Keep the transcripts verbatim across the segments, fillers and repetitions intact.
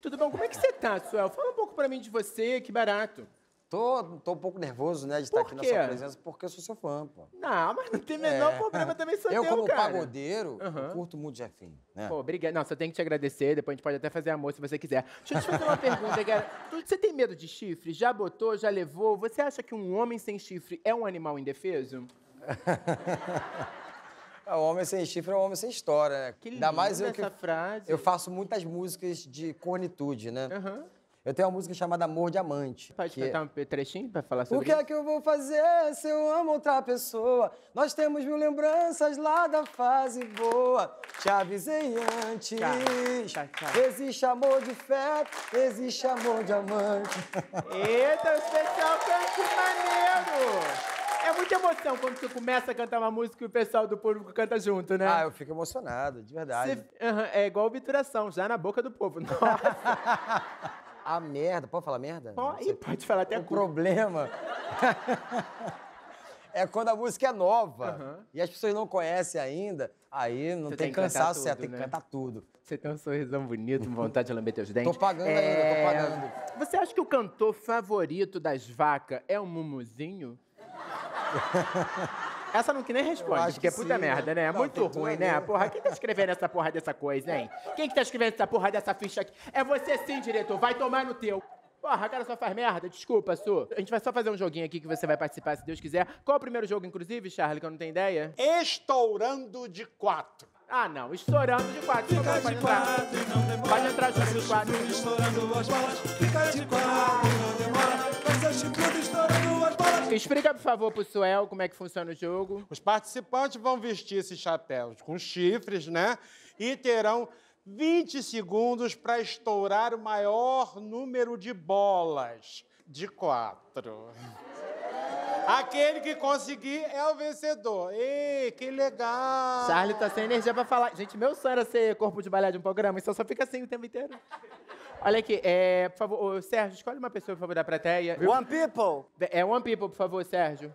Tudo bom? Como é que você tá, Suel? Fala um pouco pra mim de você, que barato. Tô, tô um pouco nervoso, né, de estar Por aqui na quê? sua presença, porque eu sou seu fã, pô. Não, mas não tem o menor É. problema, também sou Eu, teu, como cara. pagodeiro, Aham. eu curto muito Jefinho, né? Pô, obrigado. Não, só tenho que te agradecer, depois a gente pode até fazer amor se você quiser. Deixa eu te fazer uma pergunta, cara. Tu- Você tem medo de chifre? Já botou, já levou? Você acha que um homem sem chifre é um animal indefeso? O homem sem chifre é um homem sem história, né? Que Ainda mais eu linda que essa frase. eu faço muitas músicas de cornitude, né? Aham. Eu tenho uma música chamada Amor Diamante. Pode que é- cantar um trechinho pra falar O sobre que é que eu vou fazer se eu amo outra pessoa? Nós temos mil lembranças lá da fase boa. Te avisei antes. Tá, tá, tá. Existe amor de feto, existe amor de amante. Eita, o especial cante maneiro! É muita emoção quando você começa a cantar uma música e o pessoal do público canta junto, né? Ah, eu fico emocionado, de verdade. Você- aham, é igual obturação, já na boca do povo. Nossa! A merda, pode falar merda? Ó, ih, pode falar até O cu. problema é quando a música é nova Aham. e as pessoas não conhecem ainda, aí não Você tem, tem que cantar cansaço, você tudo, tem que né? cantar tudo. Você tem um sorrisão bonito, vontade de lamber teus dentes. Tô pagando ainda, tô pagando. Você acha que o cantor favorito das vacas é o Mumuzinho? Essa não que nem Eu responde, acho porque é que puta sim, merda, né? É né? Não, muito tem tudo ruim, a né? ver. Porra, quem tá escrevendo essa porra dessa coisa, hein? Quem que tá escrevendo essa porra dessa ficha aqui? É você sim, diretor, vai tomar no teu. Porra, a cara só faz merda, desculpa, Su. A gente vai só fazer um joguinho aqui que você vai participar, se Deus quiser. Qual é o primeiro jogo, inclusive, Charlie, que eu não tenho ideia? Estourando de quatro. Ah, não, estourando de quatro. Por favor, Fica pode de entrar. quatro e não demora. Pode entrar, Vai jogo ser de quatro. chifrudo estourando as bolas. Fica de quatro e não demora. Vai ser chifrudo estourando as bolas. Explica, por favor, pro Suel como é que funciona o jogo. Os participantes vão vestir esses chapéus com chifres, né? E terão vinte segundos para estourar o maior número de bolas. De quatro. Aquele que conseguir é o vencedor. Ei, que legal! Charlie tá sem energia pra falar. Gente, meu sonho era ser corpo de balé de um programa, então só fica assim o tempo inteiro. Olha aqui, é, por favor, ô, Sérgio, escolhe uma pessoa, por favor, da plateia. One People! É One People, por favor, Sérgio.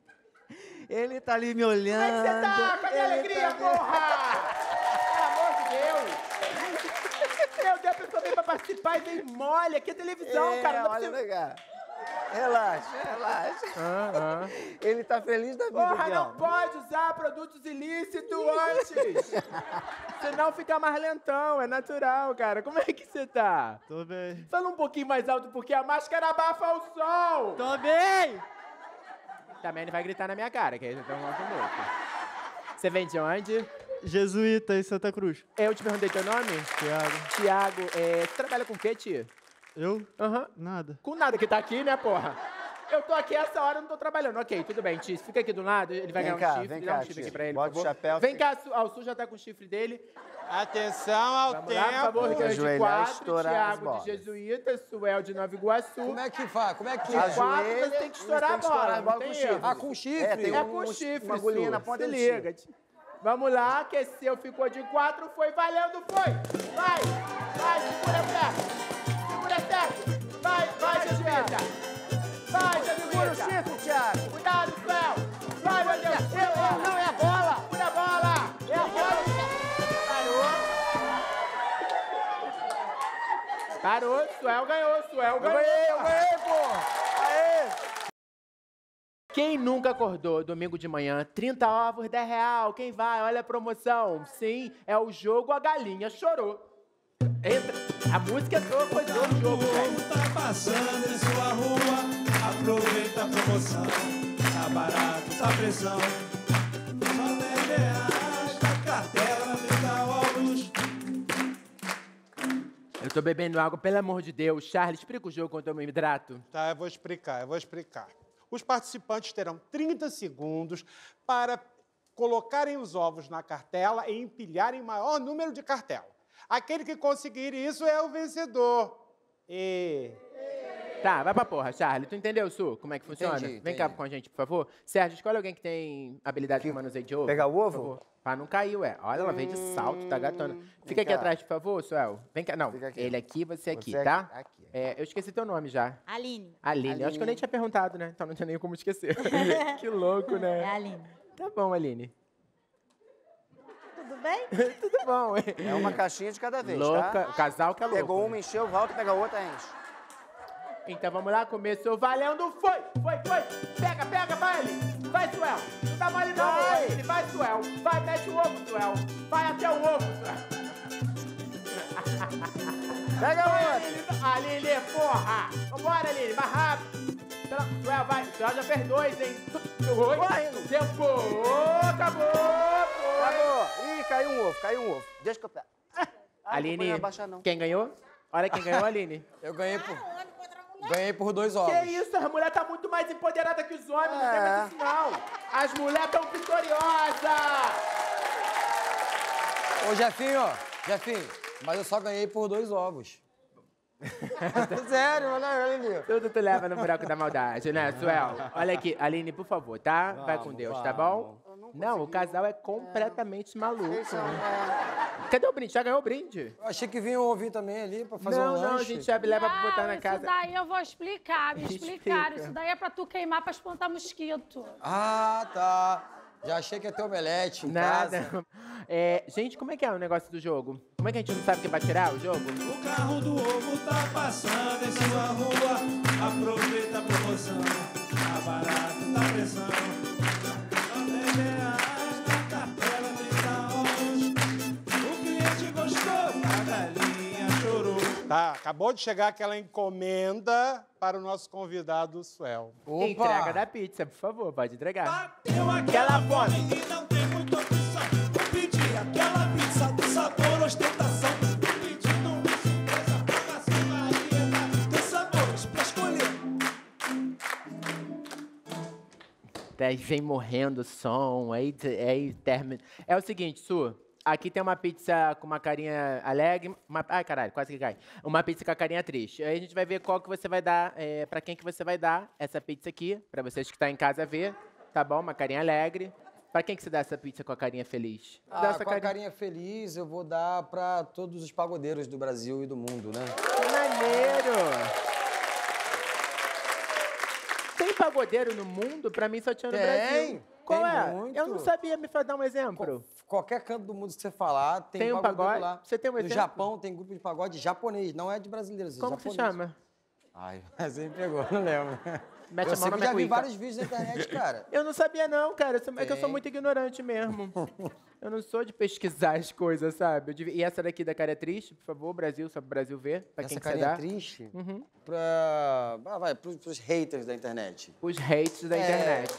Ele tá ali me olhando. Como é que você tá? Cadê a ele alegria, tá- porra? Pelo amor de Deus! Meu Deus, a pessoa vem pra participar e vem mole. Aqui é televisão, É, cara. Não dá pra olha, você... vem cá. Relaxa, relaxa. Aham. Ele tá feliz da vida, Porra, aqui, não ó. pode usar produtos ilícitos antes. Senão fica mais lentão, é natural, cara. Como é que você tá? Tô bem. Fala um pouquinho mais alto, porque a máscara abafa o som. Tô bem! Também não vai gritar na minha cara, que aí já tem um outro louco. Você vem de onde? Jesuíta em Santa Cruz. Eu te perguntei teu nome? Tiago. Tiago, é, você trabalha com o quê, tia? Eu? Aham. Nada. Com nada que tá aqui, né, porra? Eu tô aqui essa hora, eu não tô trabalhando. Ok, tudo bem, Tia. Fica aqui do lado, ele vai Vem ganhar um cá, chifre. vem Dá um cá, chifre Tia. aqui pra ele, Bota por o favor. chapéu, Vem fica- cá, Su- ah, o Su já tá com o chifre dele. Atenção ao Vamos tempo. lá, por favor, Ricardo de Ajoelhar e quatro, estourar as Thiago de bolas. Jesuíta, Suel de Nova Iguaçu. Como é que faz? Como é que De é? quatro, você tem que estourar a bola, não tem erro. Ah, com chifre? É, tem É um- com um- chifre, uma agulhinha Su. na ponta Se do liga. Vamos lá, aqueceu, ficou de quatro, foi valendo, foi! Vai! Vai, segura certo! Segura certo! Vai, vai, Jesuíta! Vai, Segura o Jesuíta! chifre, Thiago. Cuidado, Suel! Vai, meu Deus! Errou! Não, é a bola. Segura a bola! É a bola. Parou! Parou, Suel ganhou, Suel Eu ganhou! ganhei, eu ganhei, pô. Aê. Quem nunca acordou domingo de manhã, trinta ovos, dez real, quem vai? Olha a promoção. Sim, é o jogo A Galinha Chorou. Entra. A música é toda coisa do jogo, O velho. povo tá passando em sua rua. Aproveita a promoção. Tá barato, tá pressão. Só dez reais da cartela, trinta ovos. Eu tô bebendo água, pelo amor de Deus. Charles, explica o jogo quando eu me hidrato. Tá, eu vou explicar, eu vou explicar. Os participantes terão trinta segundos para colocarem os ovos na cartela e empilharem maior número de cartela. Aquele que conseguir isso é o vencedor. E... Tá, vai pra porra, Charlie. Tu entendeu, Su, como é que funciona? Entendi, Vem cá entendi. com a gente, por favor. Sérgio, escolhe alguém que tem habilidade com manuseio de ovo. Pegar o por ovo? favor. Pra não cair, ué. Olha, ela veio de salto, tá gatona. Fica aqui cá. atrás, por favor, Suel. Vem cá. Não, Fica aqui. ele aqui, você aqui, Você tá? aqui, aqui. É, eu esqueci teu nome já. Aline. Aline. Eu acho que eu nem tinha perguntado, né? Então não tinha nem como esquecer. Que louco, É né? a Aline. Tá bom, Aline. tudo bem? Tudo bom, hein? É uma caixinha de cada vez, Louca, tá? casal que é louco. Pegou uma, encheu, volta, pega outra, enche. Então vamos lá, começou valendo, foi, foi, foi. Pega, pega, vai ali. Vai, Suel. Não tá mole não, Vai. Aline. Vai, Suel. Vai, mete o ovo, Suel. Vai até o ovo, Suel. Pega Vai, outra. Aline, Aline, porra. Vambora, Aline, mais rápido. Pela- Suel, vai. Suel já fez dois, hein. Oi. Correndo. Tempo. Acabou. Foi. Acabou. Ih, caiu um ovo, caiu um ovo. Deixa que eu pego. Ah, Aline, não vou abaixar, não. quem ganhou? Olha quem ganhou, Aline. Eu ganhei por, Homem contra mulher. ganhei por dois ovos. Que isso, a mulher tá muito mais empoderada que os homens, não tem É. mais isso não. As mulheres tão vitoriosas. Ô, Jefinho, Jefinho, mas eu só ganhei por dois ovos. Sério, olha, olha ali. Tudo tu leva no buraco da maldade, né, Suel? Olha aqui, Aline, por favor, tá? Vai com Deus, tá bom? Não, o casal é completamente maluco. Cadê o brinde? Já ganhou o brinde? Eu achei que vinha um ovinho também ali pra fazer Não, um não, a lanche. gente já leva pra botar na isso casa. daí eu vou explicar, me explicaram. Explica. Isso daí é pra tu queimar pra espantar mosquito. Ah, tá. Já achei que ia ter omelete em casa. Nada. É, gente, como é que é o negócio do jogo? Como é que a gente não sabe que vai tirar o jogo? O carro do ovo tá passando em sua rua. Aproveita a promoção. Tá barato, tá pressão. Só dez reais na cartela, trinta ovos. O cliente gostou, a galinha chorou. Tá, acabou de chegar aquela encomenda para o nosso convidado, Suel. Opa. Entrega da pizza, por favor, pode entregar. Bateu aquela fome e não tem muita opção. Vou pedir aquela pizza do sabor ostentação. Vou pedir numa surpresa pra macia variedade. Tem sabores pra escolher. Daí vem morrendo o som, aí, aí termina. É o seguinte, Su, aqui tem uma pizza com uma carinha alegre, uma, ai caralho, quase que cai. Uma pizza com a carinha triste. Aí a gente vai ver qual que você vai dar, é, pra quem que você vai dar essa pizza aqui, pra vocês que estão em casa ver, tá bom? Uma carinha alegre. Pra quem que você dá essa pizza com a carinha feliz? Dá Ah, essa com a carinha feliz eu vou dar pra todos os pagodeiros do Brasil e do mundo, né? Que maneiro! Tem pagodeiro no mundo? Pra mim só tinha no Tem, Brasil. Qual tem é? muito. Eu não sabia, me fa- dar um exemplo. Qualquer canto do mundo que você falar, tem, Tem um pagodeiro pagode? lá. Você tem um No exemplo? Japão tem grupo de pagode japonês, não é de brasileiros, é Como que se japonês. chama? Ai, você me pegou, não lembro. Mete eu a mão sei na que já vi cuíca. vários vídeos na internet, cara. Eu não sabia não, cara. Eu sou- É que eu sou Tem. muito ignorante mesmo. Eu não sou de pesquisar as coisas, sabe? Eu devia- E essa daqui da cara é triste, por favor, Brasil, só pro Brasil ver. Pra quem Essa que você carinha dá? triste Uhum. pra... Ah, vai, pros, pros haters da internet. Os hates da É. internet.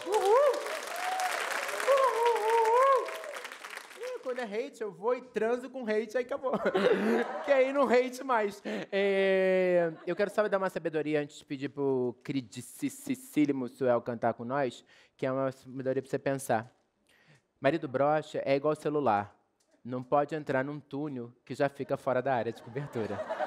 Ih, Quando é hate, eu vou e transo com hate, aí acabou. Que aí não hate mais. É, Eu quero só dar uma sabedoria antes de pedir pro queridíssimo Suel cantar com nós, que é uma sabedoria pra você pensar. Marido broxa é igual celular. Não pode entrar num túnel que já fica fora da área de cobertura.